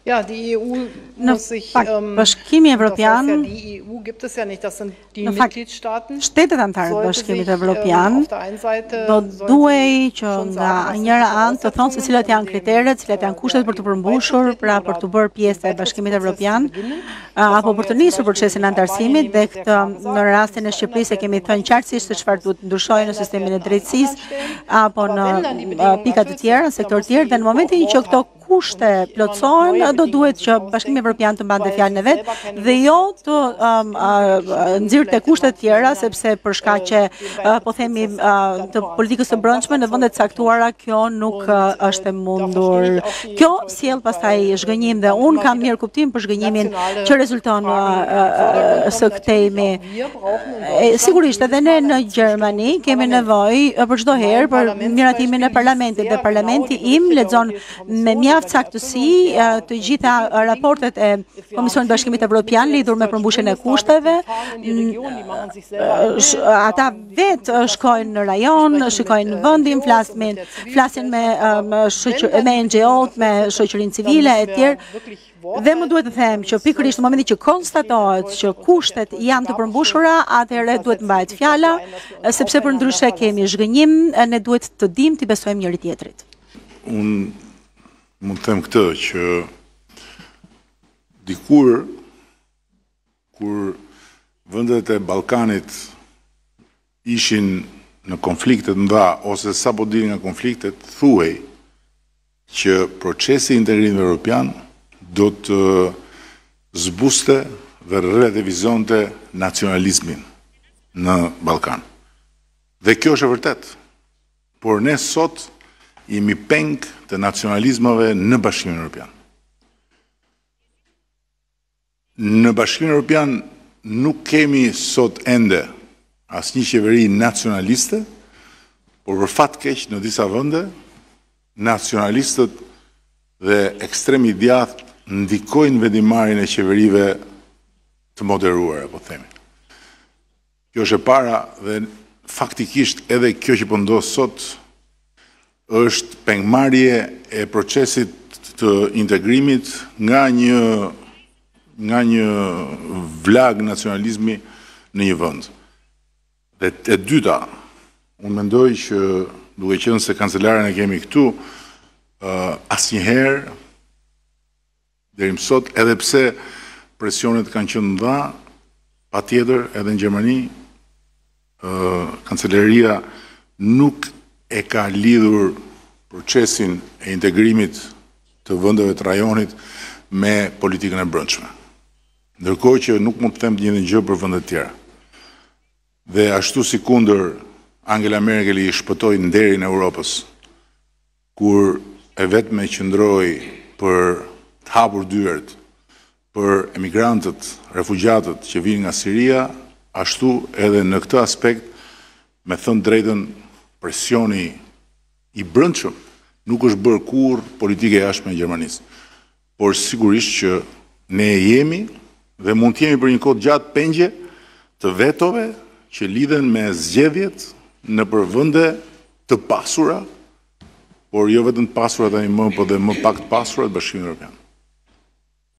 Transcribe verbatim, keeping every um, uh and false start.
Ja, die E U muss sich, ähm, Bashkimi Evropian, das heißt ja, die E U gibt es ja nicht, das sind die Mitgliedstaaten. Shtetet anëtare të Bashkimit Evropian do duhej që nga njëra anë të thonë se cilat janë kriteret, cilat janë kushtet për të përmbushur, pra për të bërë pjesë e Bashkimit Evropian, apo për të nisur procesin e antarësimit, dhe këtë në rastin e Shqipërisë e kemi thënë qartësisht se çfarë duhet ndryshojë në sistemin e drejtësisë apo në pika të tjera, në sektor të tjerë, dhe në momentin që këto kushte plotësohen, do duhet që Bashkimi Evropian të mbante fjalën e vet dhe jo të um, uh, nxirrte kushte të tjera, sepse për shkak që uh, po themi uh, të politikës së brendshme në vende të caktuara kjo nuk uh, është e mundur. Kjo sjell pastaj zhgënjim dhe un kam mirë kuptim për zhgënjimin që rezulton uh, uh, së këtejmi. E, sigurisht edhe ne në Gjermani kemi nevojë për çdo herë për miratimin e parlamentit dhe parlamenti im lexon me mjaft saktësi të gjitha raportet e Komisionit Bashkimit Evropian lidhur me përmbushjen e kushteve. Ata vetë shkojnë në rajon, shikojnë vendin, flasin, flasin me me N G O-t, me shoqërinë civile e tjerë. Dhe më duhet të them që pikërisht në momentin që konstatohet që kushtet janë të përmbushura, atëherë duhet mbahet fjala, sepse për ndryshe kemi zhgënjim, ne duhet të dimë të besojmë njëri tjetrit. Unë mund të them këtë që dikur kur vendet e Ballkanit ishin në konflikte të mëdha ose sapo dilin nga konfliktet, thuhej që procesi i integrimit evropian do të zbuste dhe relativizonte nacionalizmin në Ballkan. Dhe kjo është e vërtet. Por ne sot jemi peng të nacionalizmave në Bashkimin Evropian. Në Bashkimin Evropian nuk kemi sot ende asnjë qeveri nacionaliste, por për fat keq në disa vende nacionalistët dhe ekstremi djathtë ndikojnë vendimarrjen e qeverive të moderuara, po themi. Kjo është e para dhe faktikisht edhe kjo që po ndodh sot është pengmarrje e procesit të integrimit nga një nga një vlag nacionalizmi në një vend. Dhe e dyta, unë mendoj që duke qenë se Kancelarën e kemi këtu, uh, asnjëherë deri më sot, edhe pse presionet kanë qenë mëdha, patjetër edhe në Gjermani, uh, Kancelarja nuk e ka lidhur procesin e integrimit të vendeve të rajonit me politikën e brendshme. Ndërkohë që nuk mund të them një gjë për vende të tjera. Dhe ashtu si kundër Angela Merkel i shpëtoi nderin e Europës, kur e vetme qëndroi për të hapur dyert për emigrantët, refugjatët që vinë nga Siria, ashtu edhe në këtë aspekt, me thënë drejtën, presioni i brendshëm nuk është bërë kurrë politike e jashtme e Gjermanisë. Por sigurisht që ne jemi dhe mund të jemi për një kohë gjatë pengje të vetove që lidhen me zgjedhjet në për vende të pasura, por jo vetëm të pasura tani më, por dhe më pak të pasura të Bashkimit Evropian.